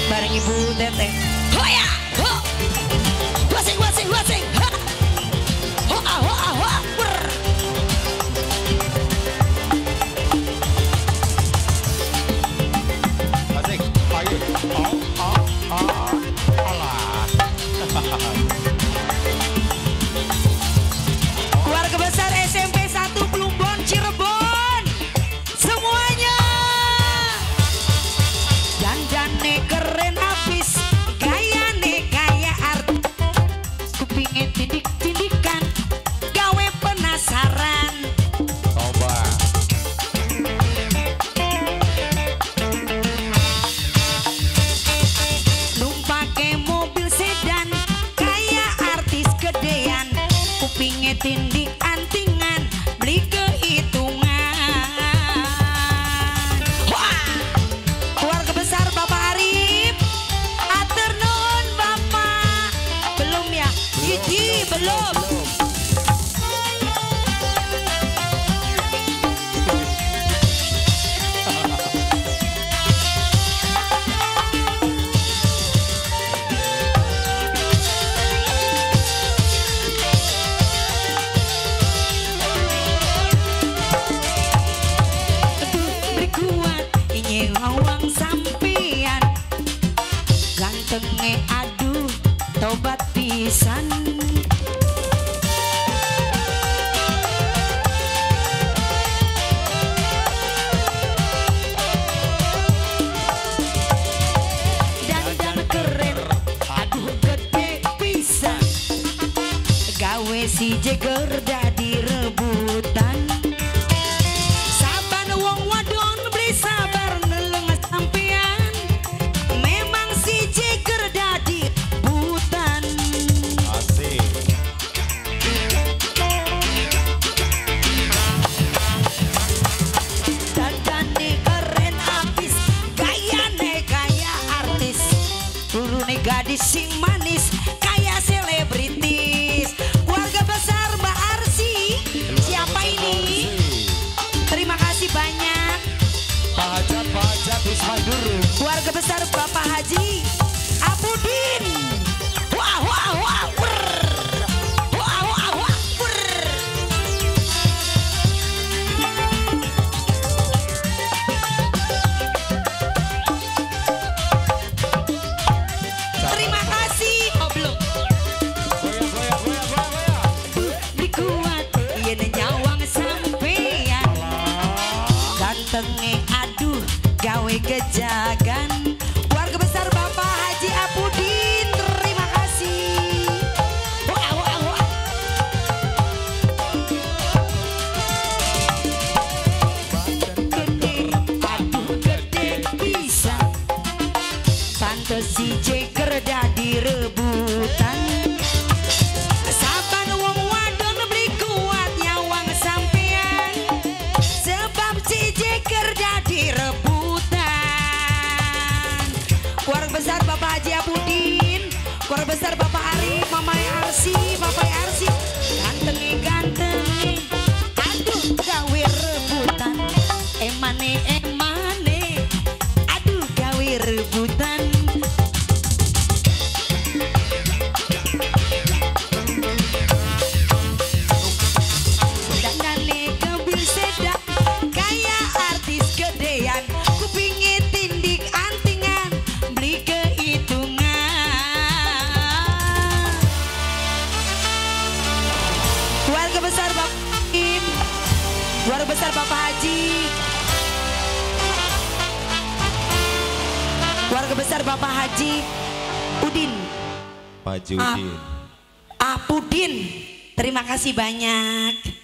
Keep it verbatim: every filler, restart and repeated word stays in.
bareng Ibu Teteh. Hoya, ho, wasing wasing wasing, ha, hoa hoa hoa, ber. Wasing, pagi, oh oh oh, alah. Keluarga besar S M P satu Plumbon Cirebon, semuanya. Dandannya keren habis, gayane kayak art. Kupingin tindik-tindikan, gawe penasaran. Coba. Numpake mobil sedan, kayak artis gedean. Kupingin tindik antingan, beli kehitungan. Wah! Keluarga besar Bapak Arif, atur nuhun Bapak. Belum ya? Idi belum. Berkuat nyewang sampean, gantenge aduh tobat pisan. Dandan keren, aduh gede pisan, gawe si jeger dadi rebutan. Saban wong wadon beli sabar ngelenges sampean, memang si jeger dadi butan. Asik. Dandane keren abis, gayane kaya artis, turune gadis sing manis kaya selebritis. Keluarga besar Mbak Arsi, siapa ini? Terima kasih banyak. Pak Hajat, Pak Hajat, Wismanduru. Keluarga besar Bapak Haji Apudin. Wah wah wah, ber. Wah wah wah, ber. Terima kasih. Oh belum. Goyang, goyang, goyang, goyang, goyang. Dikuat iya nyawang sampean, gantenge aduh gawe kejagan. Keluarga besar Bapak Haji Apudin, terima kasih. Wah, wah, wah. Gede, aduh gede bisa, pantes si jeger dadi rebutan. Saban wong wadon beli kuat nyawang sampean, sebab si jeger dadi rebutan. Keluarga besar Bapak Haji Apudin, keluarga besar Bapak Arif, Mama Arsi, Bapak Arsi, gantenge gantenge, aduh gawe rebutan, emane emane, aduh gawe rebutan. Dandane kebil sedan, kayak artis gedean, kupingin tindik antingan, beli kehitungan. Keluarga besar Bapak Im, keluarga besar Bapak Haji, keluarga besar Bapak Haji Udin, Pak Judin. Apudin, terima kasih banyak.